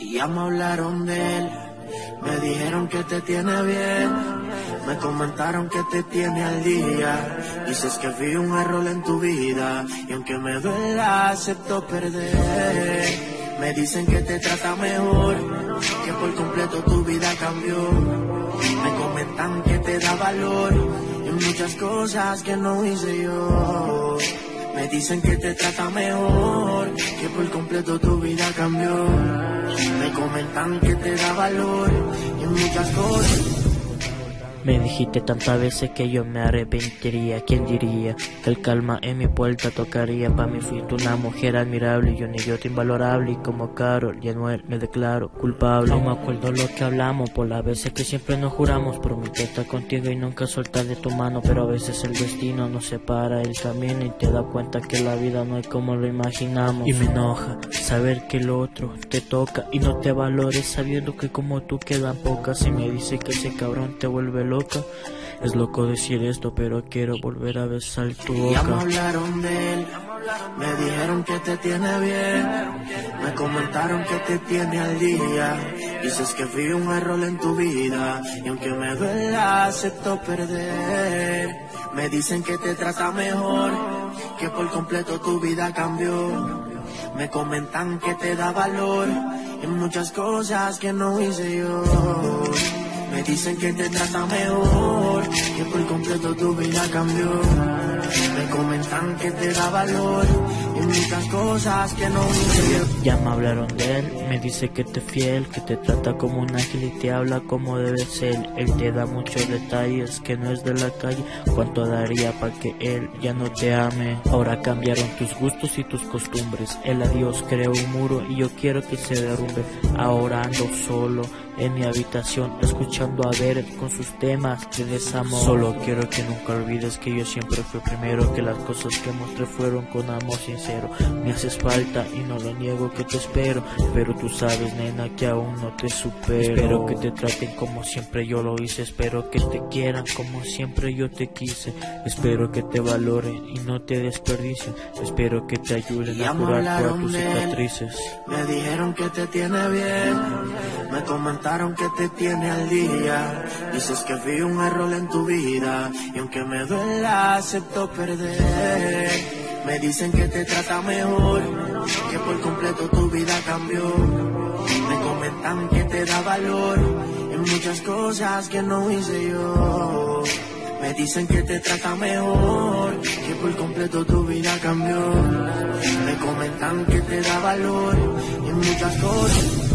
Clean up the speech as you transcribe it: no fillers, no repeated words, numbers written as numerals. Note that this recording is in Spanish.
Y ya me hablaron de él, me dijeron que te tiene bien, me comentaron que te tiene al día. Dices que fui un error en tu vida y aunque me duela acepto perder. Me dicen que te trata mejor, que por completo tu vida cambió. Me comentan que te da valor en muchas cosas que no hice yo. Me dicen que te trata mejor, que por completo tu vida cambió. Me comentan que te da valor en muchas cosas. Me dijiste tantas veces que yo me arrepentiría. ¿Quién diría que el calma en mi puerta tocaría? Pa' mí fuiste una mujer admirable, yo un idiota invalorable. Y como Carol y Anuel me declaro culpable. No me acuerdo lo que hablamos, por las veces que siempre nos juramos. Prometí estar contigo y nunca soltar de tu mano, pero a veces el destino nos separa el camino y te das cuenta que la vida no es como lo imaginamos. Y me enoja saber que lo otro te toca y no te valores, sabiendo que como tú quedan pocas. Y me dice que ese cabrón te vuelve loca. Es loco decir esto, pero quiero volver a besar tu boca. Ya me hablaron de él, me dijeron que te tiene bien, me comentaron que te tiene al día. Dices que fui un error en tu vida y aunque me duela acepto perder. Me dicen que te trata mejor, que por completo tu vida cambió. Me comentan que te da valor en muchas cosas que no hice yo. Me dicen que te trata mejor, que por completo tu vida cambió. Me comentan que te da valor en muchas cosas que no hice yo. Ya me hablaron de él, me dice que te es fiel, que te trata como un ángel y te habla como debe ser. Él te da muchos detalles que no es de la calle. ¿Cuánto daría para que él ya no te ame? Ahora cambiaron tus gustos y tus costumbres. El adiós creó un muro y yo quiero que se derrumbe. Ahora ando solo en mi habitación, escuchando a Ver con sus temas de desamor. Solo quiero que nunca olvides que yo siempre fui primero, que las cosas que mostré fueron con amor sincero. Me haces falta y no lo niego que te espero, pero tú sabes, nena, que aún no te supero. Espero que te traten como siempre yo lo hice, espero que te quieran como siempre yo te quise. Espero que te valoren y no te desperdicien, espero que te ayuden a curar todas tus cicatrices. Me dijeron que te tiene bien, me comentaron que te tiene al día. Dices que fui un error en tu vida y aunque me duela acepto perder. Me dicen que te trata mejor, que por completo tu vida cambió. Me comentan que te da valor en muchas cosas que no hice yo. Me dicen que te trata mejor, que por completo tu vida cambió. Me comentan que te da valor en muchas cosas.